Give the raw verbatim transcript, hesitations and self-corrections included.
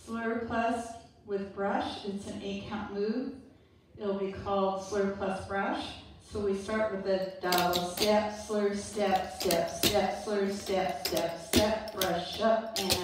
Slur Plus with brush. It's an eight count move. It'll be called Slur Plus brush. So we start with the double step, slur, step, step, step, slur, step, step, step, brush up and